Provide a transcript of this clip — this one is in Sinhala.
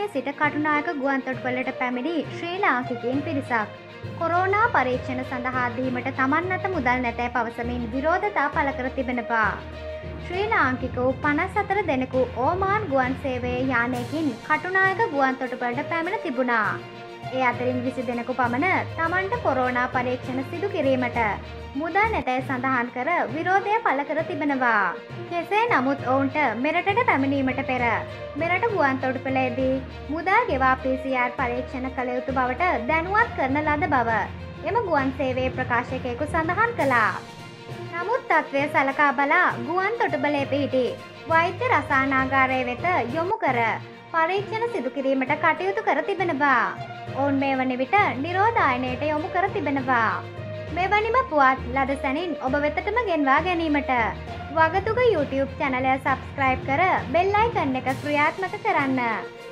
සිට කටුනායක ගුවන්තොටුපළට පැමිණි ශ්‍රී ලාංකිකයින් පිරිසක් කොරෝනා පරීක්ෂණ සඳහා දීමට තමන් අත මුදල් නැතැයි පවසමින් විරෝධතා පළ කර තිබෙනවා. ශ්‍රී ලාංකික වූ 54 දෙනෙකු ඕමාන් ගුවන් සේවයේ යානයකින් කටුනායක ගුවන්තොටුපළට පැමිණ තිබුණා. ඒ අතරින් 20 දෙනෙකු පමණ තමන්ට කොරෝනා පරීක්ෂණ සිදු කිරීමට මුදල් නැතැයි සඳහන් කර විරෝධය පළ කර තිබෙනවා. කෙසේ නමුත් ඔවුන්ට මෙරටට පැමිණීමට පෙර මෙරට ගුවන්තොටුපළේදී මුදල් ගෙවා PCR පරීක්ෂණ කළ යුතු බවට දැනුවත් කරන ලද බව එම ගුවන් සේවයේ ප්‍රකාශකයෙකු සඳහන් කළා. නමුත් තත්ත්වය සලකා බලා ගුවන්තොටුපළේ පිහිටි වෛද්‍ය රසායනාගාරය වෙත යොමු කර පරීක්ෂණ සිදු කිරීමට කටයුතු කර තිබෙනවා. ඔවුන් මේ වන විට නිරෝධායනයට යොමු කර තිබෙනවා. මෙවැනිම පුවත් ලද සැනින් ඔබ වෙතටම ගෙන්වා ගැනීමට වගතුග YouTube චැනලය සබස්ක්‍රයිබ් කර බෙල් අයිකන් එක ක්‍රියාත්මක කරන්න.